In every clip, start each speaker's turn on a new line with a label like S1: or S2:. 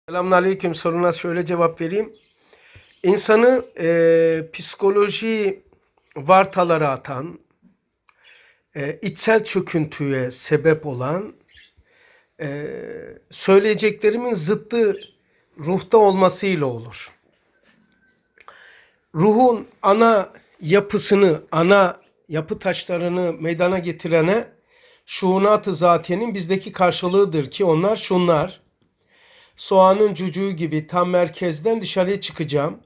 S1: Selamünaleyküm. Soruna şöyle cevap vereyim. İnsanı psikoloji vartalara atan, içsel çöküntüye sebep olan, söyleyeceklerimin zıttı ruhta olmasıyla olur. Ruhun ana yapısını, ana yapı taşlarını meydana getirene şuunat-ı zatiyenin bizdeki karşılığıdır ki onlar şunlar. Soğanın cücüğü gibi tam merkezden dışarıya çıkacağım.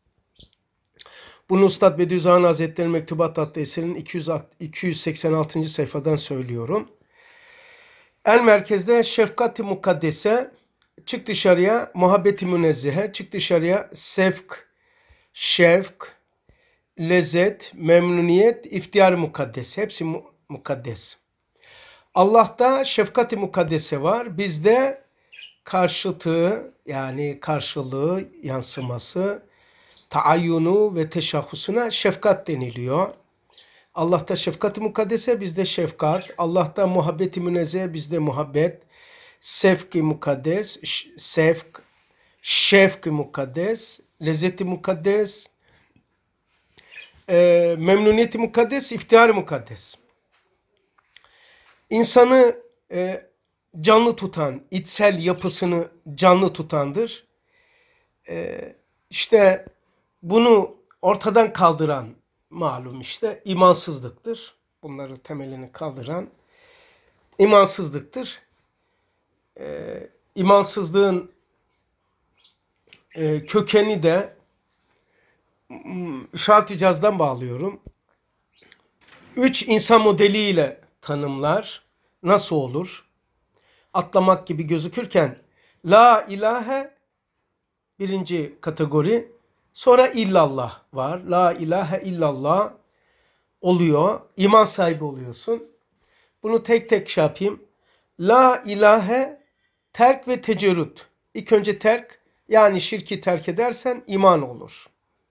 S1: Bunu Üstad Bediüzzaman Hazretleri Mektubat adlı eserinin 286. sayfadan söylüyorum. En merkezde şefkat-i mukaddese, çık dışarıya muhabbeti münezzehe, çık dışarıya sevk, şevk, lezzet, memnuniyet, iftiyar mukaddes. Hepsi mukaddes. Allah'ta şefkat-i mukaddese var. Bizde karşıtı yani karşılığı, yansıması, taayyunu ve teşahhusuna şefkat deniliyor. Allah'ta şefkat-i mukaddese, bizde şefkat. Allah'ta muhabbeti münezzehe, bizde muhabbet. Sevk-i mukaddes, sevk, şefk-i mukaddes, lezzet-i mukaddes, memnuniyet-i mukaddes, iftihar-ı mukaddes. İnsanı canlı tutan, içsel yapısını canlı tutandır. İşte bunu ortadan kaldıran malum işte imansızlıktır. Bunları temelini kaldıran imansızlıktır. İmansızlığın kökeni de İşaret-i Caz'dan bağlıyorum. 3 insan modeliyle tanımlar. Nasıl olur? Atlamak gibi gözükürken la ilahe birinci kategori, sonra illallah var. La ilahe illallah oluyor. İman sahibi oluyorsun. Bunu tek tek şey yapayım. La ilahe terk ve tecerrüt. İlk önce terk, yani şirki terk edersen iman olur.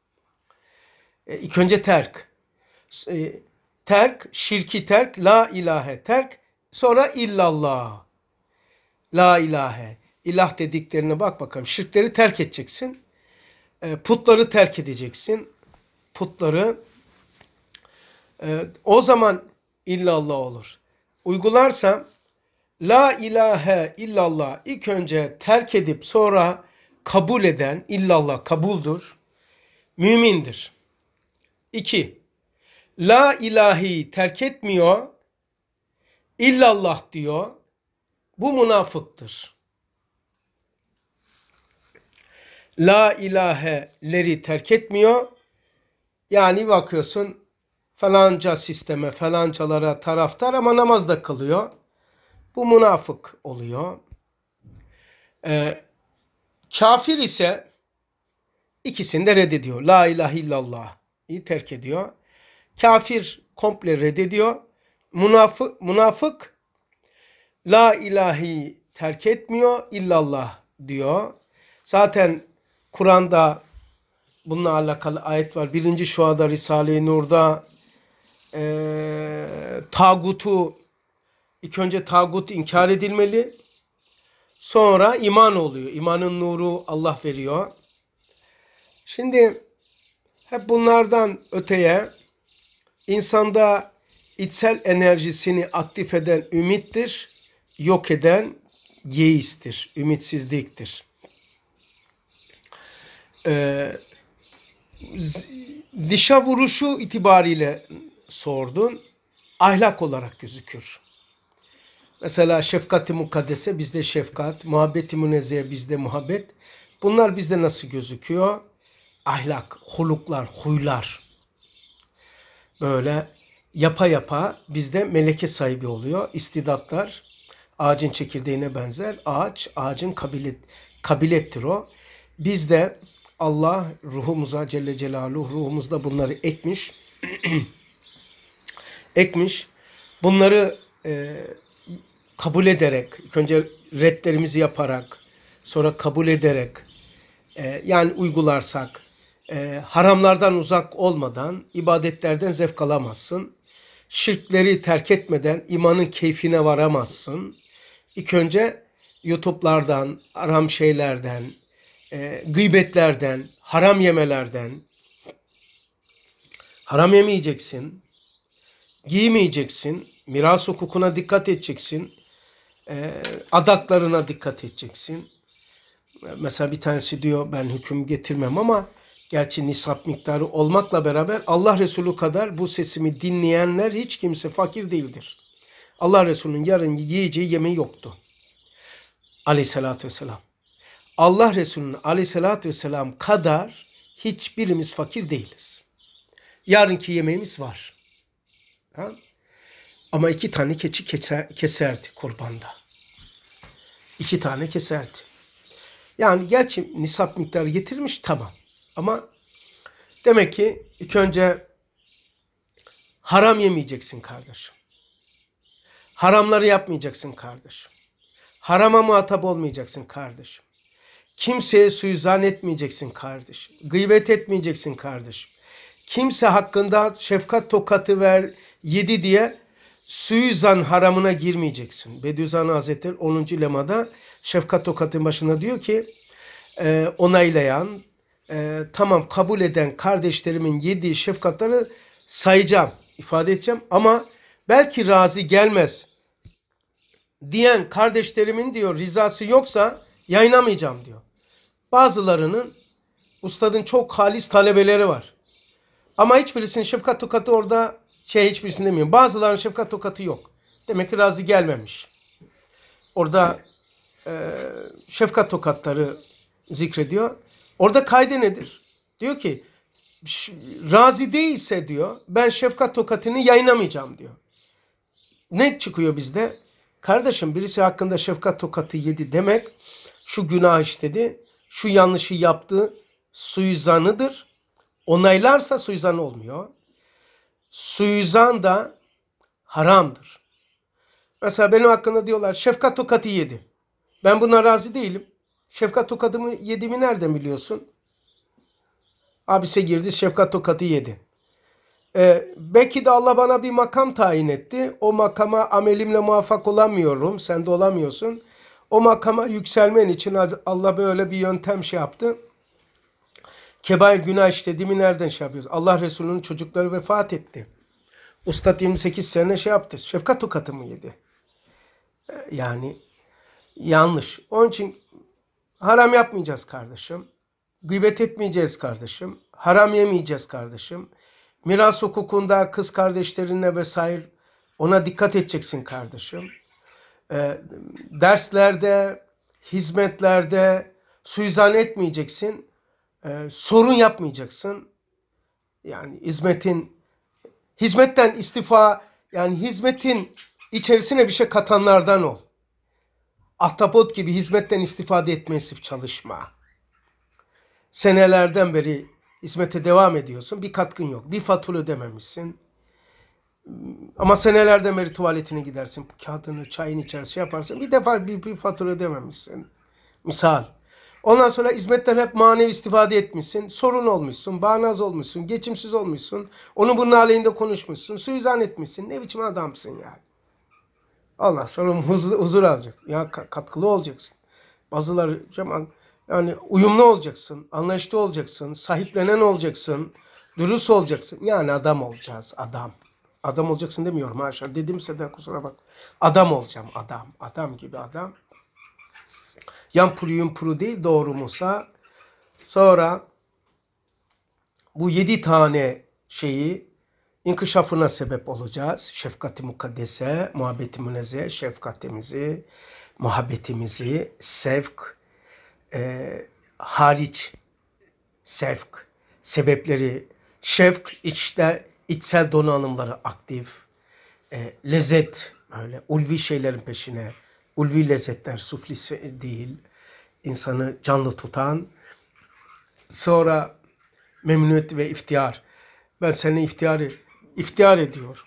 S1: İlk önce terk. Terk, şirki terk, la ilahe terk, sonra illallah. La ilahe. İlah dediklerine bak bakalım. Şirkleri terk edeceksin. Putları terk edeceksin. Putları. O zaman illallah olur. Uygularsam la ilahe illallah ilk önce terk edip sonra kabul eden, illallah kabuldur, mümindir. 2. La ilahi terk etmiyor, illallah diyor, bu münafıktır. La ilaheleri terk etmiyor, yani bakıyorsun falanca sisteme, falancalara taraftar ama namazda kılıyor. Bu münafık oluyor. Kafir ise ikisini de reddediyor. La ilahe illallah'ı terk ediyor. Kafir komple reddediyor. Münafık la ilahi terk etmiyor, illallah diyor. Zaten Kur'an'da bununla alakalı ayet var. 1. Şua'da, Risale-i Nur'da tağutu, ilk önce tağut inkar edilmeli. Sonra iman oluyor. İmanın nuru Allah veriyor. Şimdi hep bunlardan öteye insanda içsel enerjisini aktif eden ümittir, yok eden yeistir, ümitsizliktir. Dışa vuruşu itibariyle sordun, ahlak olarak gözükür. Mesela şefkat-i mukaddese bizde şefkat, muhabbet-i münezzehe bizde muhabbet. Bunlar bizde nasıl gözüküyor? Ahlak, huluklar, huylar. Böyle yapa yapa bizde meleke sahibi oluyor. İstidatlar ağacın çekirdeğine benzer. Ağaç, ağacın kabilettir o. Bizde Allah ruhumuza Celle Celaluhu ruhumuzda bunları ekmiş. ekmiş. Bunları kabul ederek, ilk önce redlerimizi yaparak, sonra kabul ederek, yani uygularsak, haramlardan uzak olmadan ibadetlerden zevk alamazsın. Şirkleri terk etmeden imanın keyfine varamazsın. İlk önce YouTube'lardan, haram şeylerden, gıybetlerden, haram yemelerden. Haram yemeyeceksin, giymeyeceksin, miras hukukuna dikkat edeceksin, adaklarına dikkat edeceksin. Mesela bir tanesi diyor ben hüküm getirmem ama gerçi nisap miktarı olmakla beraber Allah Resulü kadar bu sesimi dinleyenler hiç kimse fakir değildir. Allah Resulü'nün yarın yiyeceği yemeği yoktu. Aleyhissalatü vesselam. Allah Resulü'nün aleyhissalatü vesselam kadar hiçbirimiz fakir değiliz. Yarınki yemeğimiz var. Ha? Ama 2 tane keçi keserdi kurbanda. 2 tane keserdi. Yani gerçi nisap miktarı getirmiş tamam. Ama demek ki ilk önce haram yemeyeceksin kardeşim. Haramları yapmayacaksın kardeşim. Harama muhatap olmayacaksın kardeşim. Kimseye suizan etmeyeceksin kardeşim. Gıybet etmeyeceksin kardeşim. Kimse hakkında şefkat tokatı yedi diye suizan haramına girmeyeceksin. Bediüzzaman Hazretleri 10. lemada şefkat tokatın başına diyor ki onaylayan, tamam kabul eden kardeşlerimin yediği şefkatları sayacağım, ifade edeceğim ama belki razı gelmez diyen kardeşlerimin diyor rızası yoksa yayınlamayacağım diyor. Bazılarının ustadın çok halis talebeleri var. Ama hiçbirisinin şefkat tokatı orada hiçbirisini demiyorum. Bazılarının şefkat tokatı yok. Demek ki razı gelmemiş. Orada şefkat tokatları zikrediyor. Orada kaydı nedir? Diyor ki razı değilse diyor ben şefkat tokatını yayınlamayacağım diyor. Ne çıkıyor bizde? Kardeşim birisi hakkında şefkat tokatı yedi demek şu günah işledi, şu yanlışı yaptı, suizanıdır. Onaylarsa suizan olmuyor. Suizan da haramdır. Mesela benim hakkında diyorlar şefkat tokatı yedi. Ben buna razı değilim. Şefkat tokatımı yediğimi nereden biliyorsun? Abise girdi şefkat tokatı yedi. Belki de Allah bana bir makam tayin etti. O makama amelimle muvaffak olamıyorum. Sen de olamıyorsun. O makama yükselmen için Allah böyle bir yöntem yaptı. Kebair günah işlediğimi nereden yapıyoruz? Allah Resulü'nün çocukları vefat etti. Ustad 28 sene yaptı. Şefkat tokatı mı yedi? Yani yanlış. Onun için haram yapmayacağız kardeşim. Gıybet etmeyeceğiz kardeşim. Haram yemeyeceğiz kardeşim. Miras hukukunda kız kardeşlerine vesaire ona dikkat edeceksin kardeşim. Derslerde, hizmetlerde suizan etmeyeceksin. Sorun yapmayacaksın. Yani hizmetten istifa, yani hizmetin içerisine bir şey katanlardan ol. Ahtapot gibi hizmetten istifade etmeye sırf çalışma. Senelerden beri hizmete devam ediyorsun. Bir katkın yok. Bir fatura ödememişsin. Ama senelerden beri tuvaletine gidersin. Kağıdını, çayını içersin, yaparsın. Bir defa bir fatura ödememişsin. Misal. Ondan sonra hizmetten hep manevi istifade etmişsin. Sorun olmuşsun, bağnaz olmuşsun, geçimsiz olmuşsun. Onu bunun aleyhinde konuşmuşsun. Suizan etmişsin. Ne biçim adamsın yani. Allah sonra huzur alacak. Ya katkılı olacaksın. Bazıları yani uyumlu olacaksın, anlayışlı olacaksın, sahiplenen olacaksın, dürüst olacaksın. Yani adam olacağız, adam. Adam olacaksın demiyorum haşa. Dedimse de kusura bak. Adam olacağım, adam. Adam gibi adam. Yan puru değil, doğru musa. Sonra bu 7 tane inkişafına sebep olacağız. Şefkat-i mukaddese, muhabbeti münezzeh, şefkatimizi, muhabbetimizi, sevk, hariç sevk, sebepleri, şevk, içsel donanımları aktif, lezzet, böyle ulvi şeylerin peşine, ulvi lezzetler, sufli değil, insanı canlı tutan, sonra memnuniyet ve iftihar. Ben seni iftihar ediyorum.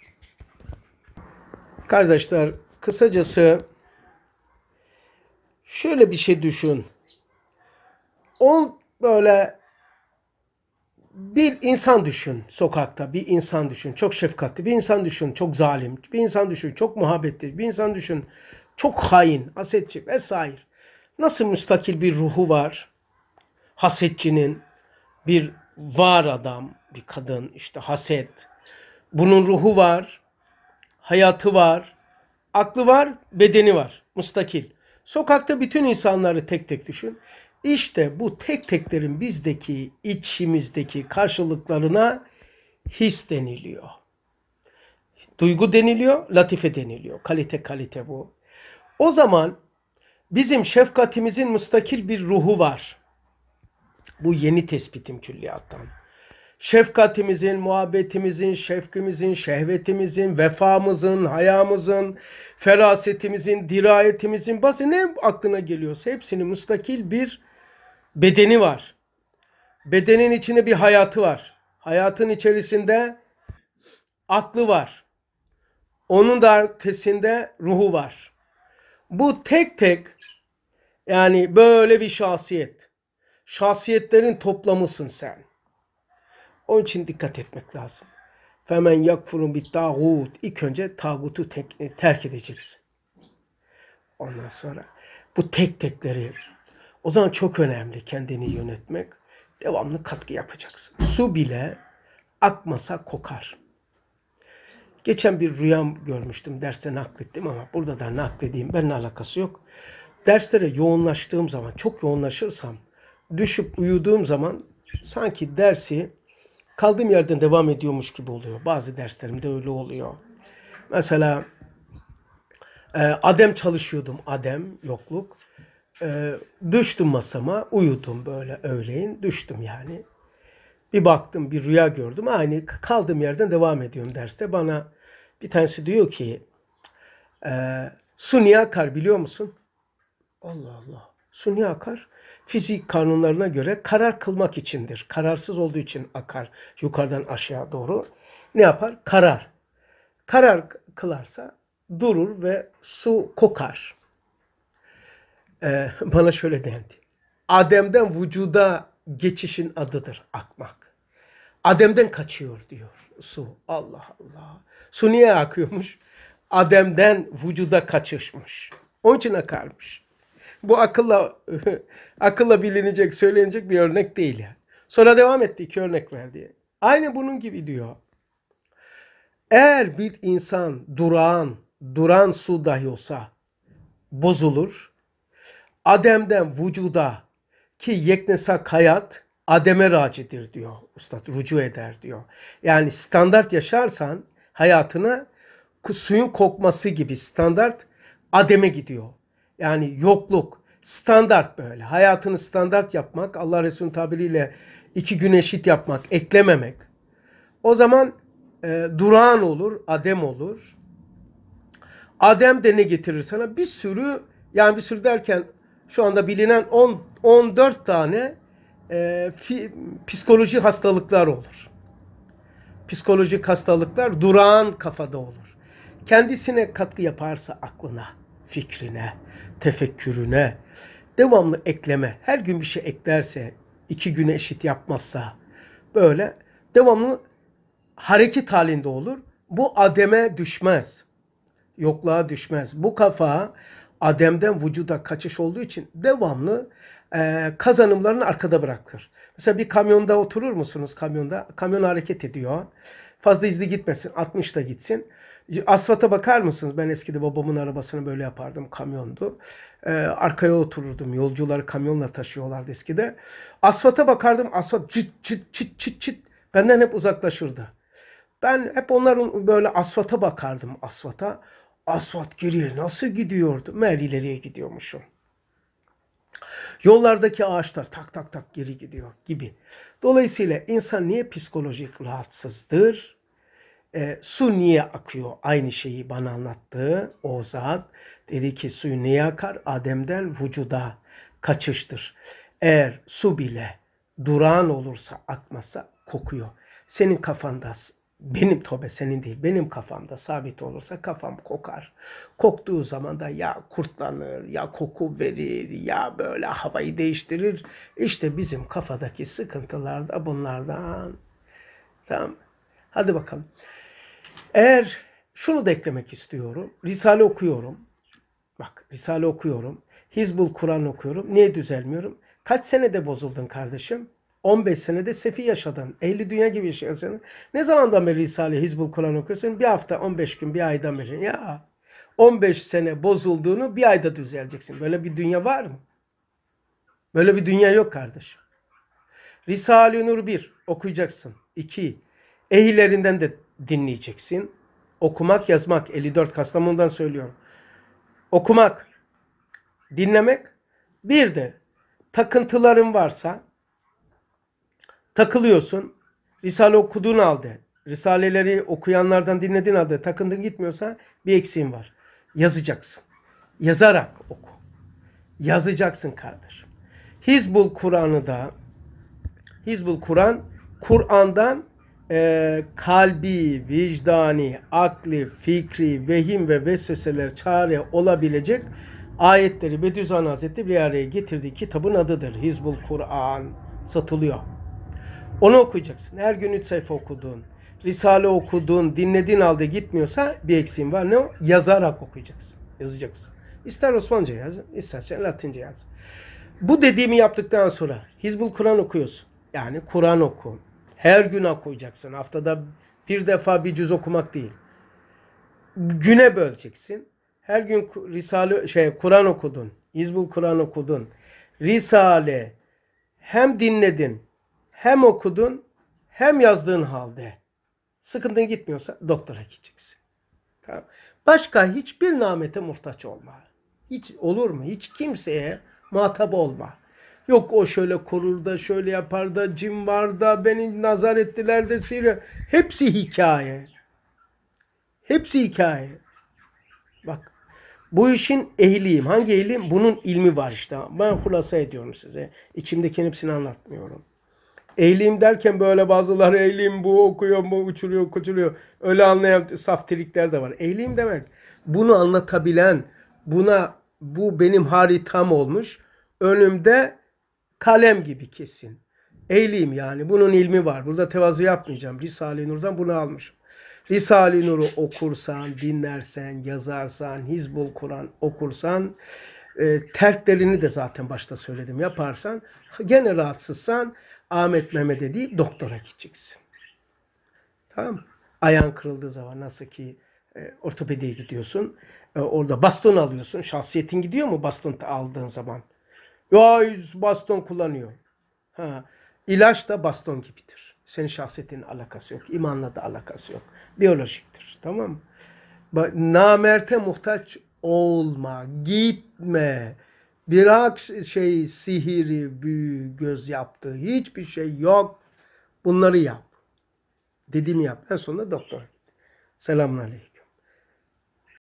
S1: Kardeşler, kısacası şöyle bir şey düşün. Böyle bir insan düşün sokakta, bir insan düşün çok şefkatli, bir insan düşün çok zalim, bir insan düşün çok muhabbetli, bir insan düşün çok hain, hasetçi vesaire. Nasıl müstakil bir ruhu var? Hasetçinin bir var adam, bir kadın işte haset. Bunun ruhu var, hayatı var, aklı var, bedeni var. Müstakil. Sokakta bütün insanları tek tek düşün. İşte bu tek teklerin bizdeki, içimizdeki karşılıklarına his deniliyor. Duygu deniliyor, latife deniliyor. Kalite kalite bu. O zaman bizim şefkatimizin müstakil bir ruhu var. Bu yeni tespitim külliyattan. Şefkatimizin, muhabbetimizin, şefkimizin, şehvetimizin, vefamızın, hayamızın, ferasetimizin, dirayetimizin, bazı ne aklına geliyorsa hepsinin müstakil bir bedeni var. Bedenin içinde bir hayatı var. Hayatın içerisinde aklı var. Onun da ötesinde ruhu var. Bu tek tek yani böyle bir şahsiyet. Şahsiyetlerin toplamısın sen. Onun için dikkat etmek lazım. Femen yakfurun bit tağut. İlk önce tağutu terk edeceksin. Ondan sonra bu tek tekleri o zaman çok önemli kendini yönetmek. Devamlı katkı yapacaksın. Su bile akmasa kokar. Geçen bir rüyam görmüştüm. Derste naklettim ama burada da nakledeyim. Benimle alakası yok. Derslere yoğunlaştığım zaman, çok yoğunlaşırsam, düşüp uyuduğum zaman sanki dersi kaldığım yerden devam ediyormuş gibi oluyor. Bazı derslerimde öyle oluyor. Mesela Adem çalışıyordum. Adem, yokluk. Düştüm masama, uyudum böyle öğleyin. Düştüm yani. Bir baktım, bir rüya gördüm. Aynı kaldığım yerden devam ediyorum derste. Bana bir tanesi diyor ki, su niye akar biliyor musun? Allah Allah. Su niye akar? Fizik kanunlarına göre karar kılmak içindir. Kararsız olduğu için akar yukarıdan aşağı doğru. Ne yapar? Karar. Karar kılarsa durur ve su kokar. Bana şöyle dendi. Adem'den vücuda geçişin adıdır akmak. Adem'den kaçıyor diyor su. Allah Allah. Su niye akıyormuş? Adem'den vücuda kaçışmış. Onun için akarmış. Bu akılla bilinecek, söylenecek bir örnek değil yani. Sonra devam etti, iki örnek verdi. Aynı bunun gibi diyor. Eğer bir insan duran su dahi olsa bozulur. Adem'den vücuda ki yeknesak hayat Adem'e racidir diyor Üstad, rucu eder diyor. Yani standart yaşarsan hayatına suyun kokması gibi standart Adem'e gidiyor. Yani yokluk, standart böyle. Hayatını standart yapmak, Allah Resulü'nün tabiriyle iki gün eşit yapmak, eklememek. O zaman durağan olur, Adem olur. Adem de ne getirir sana? Bir sürü, yani bir sürü derken şu anda bilinen 14 tane psikolojik hastalıklar olur. Psikolojik hastalıklar durağan kafada olur. Kendisine katkı yaparsa aklına, fikrine, tefekkürüne, devamlı ekleme, her gün bir şey eklerse, 2 güne eşit yapmazsa, böyle devamlı hareket halinde olur. Bu Adem'e düşmez. Yokluğa düşmez. Bu kafa Adem'den vücuda kaçış olduğu için devamlı kazanımlarını arkada bırakır. Mesela bir kamyonda oturur musunuz kamyonda? Kamyon hareket ediyor. Fazla hızlı gitmesin. 60'da gitsin. Asfalta bakar mısınız? Ben eskide babamın arabasını böyle yapardım. Kamyondu. Arkaya otururdum. Yolcuları kamyonla taşıyorlardı eskide. Asfalta bakardım. Asfalt çıt çıt çıt çıt çıt. Benden hep uzaklaşırdı. Ben hep onların böyle asfalta bakardım asfalta. Asfalt geriye nasıl gidiyordu? Meğer ileriye gidiyormuşum. Yollardaki ağaçlar tak tak tak geri gidiyor gibi. Dolayısıyla insan niye psikolojik rahatsızdır? Su niye akıyor? Aynı şeyi bana anlattı o zat. Dedi ki suyu niye akar? Adem'den vücuda kaçıştır. Eğer su bile durağan olursa akmasa kokuyor. Senin kafanda benim tövbe senin değil benim kafamda sabit olursa kafam kokar. Koktuğu zaman da ya kurtlanır ya koku verir ya böyle havayı değiştirir. İşte bizim kafadaki sıkıntılar da bunlardan. Tamam. Hadi bakalım. Eğer şunu da eklemek istiyorum. Risale okuyorum. Bak Risale okuyorum. Hizbul Kur'an okuyorum. Niye düzelmiyorum? Kaç senede bozuldun kardeşim? 15 senede sefi yaşadın. Ehli dünya gibi yaşıyorsun. Ne zamandan beri Risale, Hizbul Kur'an okuyorsun? Bir hafta, 15 gün, bir aydan beri. Ya 15 sene bozulduğunu bir ayda düzeleceksin. Böyle bir dünya var mı? Böyle bir dünya yok kardeşim. Risale-i Nur 1 okuyacaksın. 2 ehillerinden de dinleyeceksin. Okumak, yazmak. 54 Kastamonu'dan söylüyorum. Okumak, dinlemek. Bir de takıntıların varsa takılıyorsun. Risale okuduğun halde, Risaleleri okuyanlardan dinlediğin halde takıntın gitmiyorsa bir eksiğin var. Yazacaksın. Yazarak oku. Yazacaksın kardeşim. Hizbul Kur'an'ı da Hizbul Kur'an, Kur'an'dan kalbi, vicdani, akli, fikri, vehim ve vesveseler çare olabilecek ayetleri Bediüzzaman Hazretleri bir araya getirdiği kitabın adıdır. Hizbul Kur'an satılıyor. Onu okuyacaksın. Her gün 3 sayfa okudun, Risale okudun, dinlediğin halde gitmiyorsa bir eksiğin var. Ne o? Yazarak okuyacaksın. Yazacaksın. İster Osmanlıca yaz, istersen Latince yaz. Bu dediğimi yaptıktan sonra Hizbul Kur'an okuyorsun. Yani Kur'an oku. Her gün okuyacaksın. Haftada bir defa bir cüz okumak değil. Güne böleceksin. Her gün Risale Kur'an okudun. Hizbul Kur'an okudun. Risale hem dinledin, hem okudun, hem yazdığın halde sıkıntın gitmiyorsa doktora gideceksin. Tamam. Başka hiçbir nimete muhtaç olma. Hiç olur mu? Hiç kimseye muhatap olma. Yok o şöyle korur da şöyle yapar da cin var da beni nazar ettiler de sihir. Hepsi hikaye. Hepsi hikaye. Bak bu işin ehliyim. Hangi ehliyim? Bunun ilmi var işte. Ben hulasa ediyorum size. İçimdeki hepsini anlatmıyorum. Ehliyim derken böyle bazıları ehliyim bu okuyor bu uçuruyor kuçuruyor. Öyle anlayan saftirikler de var. Ehliyim demek bunu anlatabilen, bu benim haritam olmuş. Önümde kalem gibi kesin. Ehliyim yani. Bunun ilmi var. Burada tevazu yapmayacağım. Risale-i Nur'dan bunu almışım. Risale-i Nur'u okursan, dinlersen, yazarsan, Hizbul Kur'an okursan, terklerini de zaten başta söyledim yaparsan, gene rahatsızsan Ahmet Mehmet'e değil doktora gideceksin. Tamam mı? Ayağın kırıldığı zaman nasıl ki ortopediye gidiyorsun. Orada baston alıyorsun. Şahsiyetin gidiyor mu baston aldığın zaman? Ya baston kullanıyor. Ha, ilaç da baston gibidir. Senin şahsiyetin alakası yok. İmanla da alakası yok. Biyolojiktir. Tamam mı? Namerte muhtaç olma. Gitme. Bırak sihiri, büyü, göz yaptığı hiçbir şey yok. Bunları yap. Dediğimi yap. En sonunda doktora git. Selamun aleyküm.